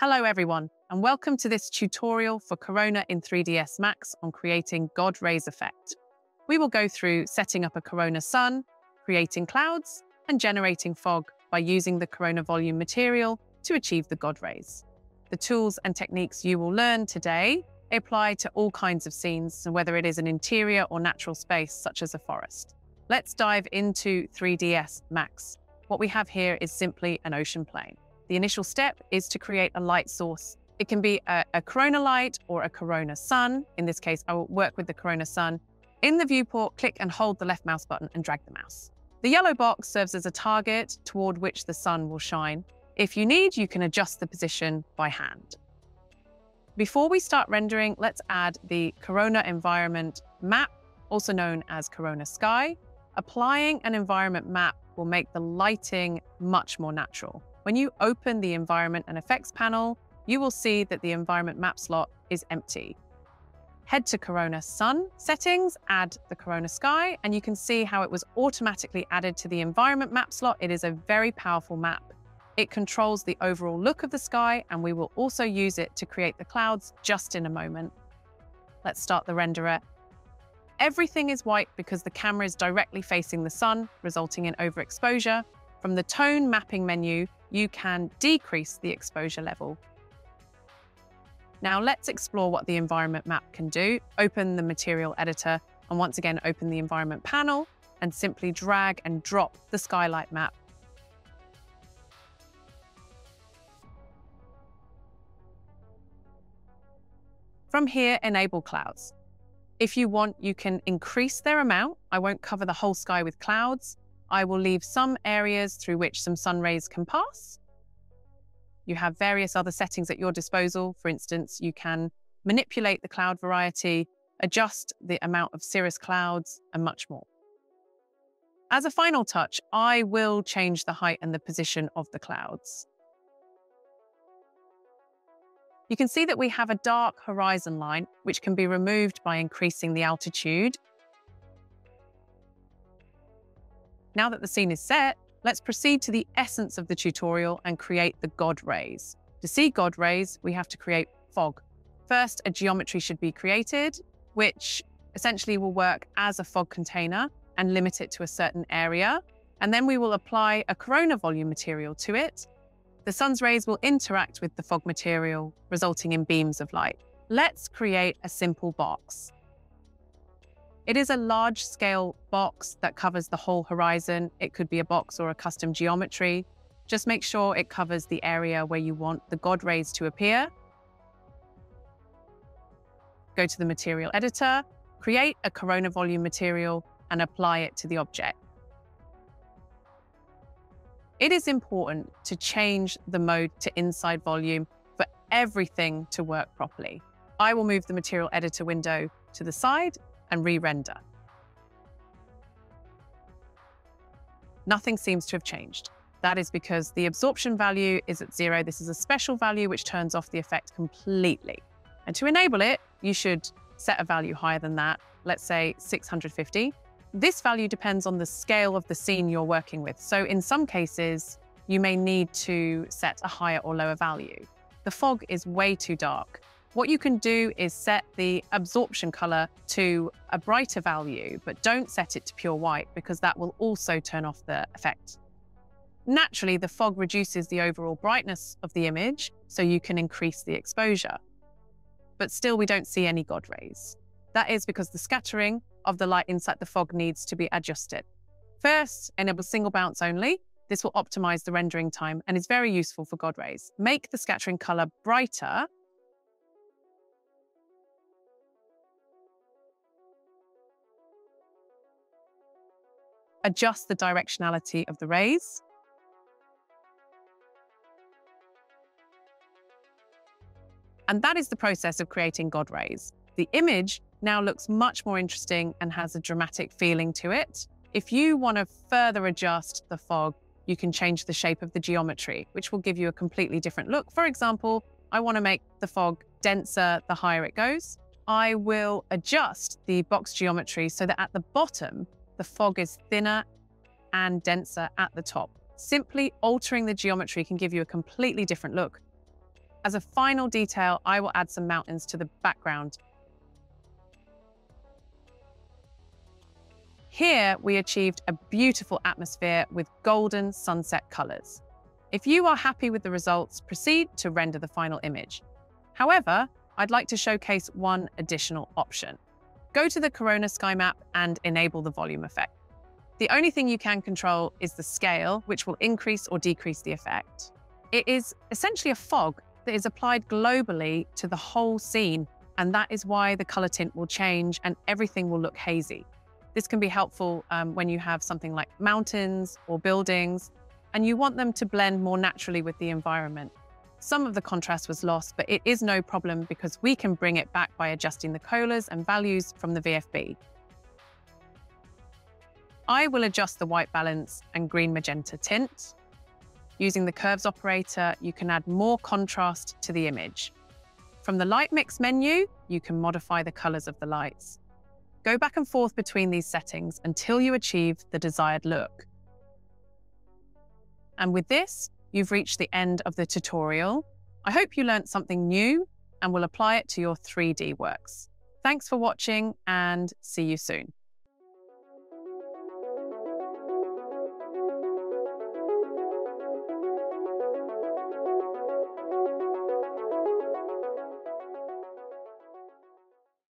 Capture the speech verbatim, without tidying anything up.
Hello everyone, and welcome to this tutorial for Corona in three D S Max on creating God rays effect. We will go through setting up a Corona sun, creating clouds, and generating fog by using the Corona volume material to achieve the God rays. The tools and techniques you will learn today apply to all kinds of scenes, whether it is an interior or natural space such as a forest. Let's dive into three D S Max. What we have here is simply an ocean plane. The initial step is to create a light source. It can be a, a Corona light or a Corona sun. In this case, I will work with the Corona sun. In the viewport, click and hold the left mouse button and drag the mouse. The yellow box serves as a target toward which the sun will shine. If you need, you can adjust the position by hand. Before we start rendering, let's add the Corona environment map, also known as Corona sky. Applying an environment map will make the lighting much more natural. When you open the Environment and Effects panel, you will see that the Environment Map slot is empty. Head to Corona Sun Settings, add the Corona Sky, and you can see how it was automatically added to the Environment Map slot. It is a very powerful map. It controls the overall look of the sky, and we will also use it to create the clouds just in a moment. Let's start the renderer. Everything is white because the camera is directly facing the sun, resulting in overexposure. From the Tone Mapping menu, you can decrease the exposure level. Now let's explore what the environment map can do. Open the material editor and once again open the environment panel and simply drag and drop the skylight map. From here, enable clouds. If you want, you can increase their amount. I won't cover the whole sky with clouds. I will leave some areas through which some sun rays can pass. You have various other settings at your disposal. For instance, you can manipulate the cloud variety, adjust the amount of cirrus clouds, and much more. As a final touch, I will change the height and the position of the clouds. You can see that we have a dark horizon line, which can be removed by increasing the altitude. Now that the scene is set, let's proceed to the essence of the tutorial and create the God rays. To see God rays, we have to create fog. First, a geometry should be created, which essentially will work as a fog container and limit it to a certain area. And then we will apply a Corona volume material to it. The sun's rays will interact with the fog material, resulting in beams of light. Let's create a simple box. It is a large-scale box that covers the whole horizon. It could be a box or a custom geometry. Just make sure it covers the area where you want the God rays to appear. Go to the material editor, create a Corona volume material, and apply it to the object. It is important to change the mode to inside volume for everything to work properly. I will move the material editor window to the side and re-render. Nothing seems to have changed. That is because the absorption value is at zero. This is a special value which turns off the effect completely. And to enable it, you should set a value higher than that, let's say six hundred fifty. This value depends on the scale of the scene you're working with. So in some cases, you may need to set a higher or lower value. The fog is way too dark. What you can do is set the absorption color to a brighter value, but don't set it to pure white because that will also turn off the effect. Naturally, the fog reduces the overall brightness of the image, so you can increase the exposure. But still, we don't see any God rays. That is because the scattering of the light inside the fog needs to be adjusted. First, enable single bounce only. This will optimize the rendering time and is very useful for God rays. Make the scattering color brighter. Adjust the directionality of the rays. And that is the process of creating God rays. The image now looks much more interesting and has a dramatic feeling to it. If you want to further adjust the fog, you can change the shape of the geometry, which will give you a completely different look. For example, I want to make the fog denser the higher it goes. I will adjust the box geometry so that at the bottom, the fog is thinner and denser at the top. Simply altering the geometry can give you a completely different look. As a final detail, I will add some mountains to the background. Here, we achieved a beautiful atmosphere with golden sunset colors. If you are happy with the results, proceed to render the final image. However, I'd like to showcase one additional option. Go to the Corona sky map and enable the volume effect. The only thing you can control is the scale, which will increase or decrease the effect. It is essentially a fog that is applied globally to the whole scene, and that is why the color tint will change and everything will look hazy. This can be helpful um, when you have something like mountains or buildings, and you want them to blend more naturally with the environment. Some of the contrast was lost, but it is no problem because we can bring it back by adjusting the colors and values from the V F B. I will adjust the white balance and green magenta tint. Using the curves operator, you can add more contrast to the image. From the light mix menu, you can modify the colors of the lights. Go back and forth between these settings until you achieve the desired look. And with this, you've reached the end of the tutorial. I hope you learned something new and will apply it to your three D works. Thanks for watching and see you soon.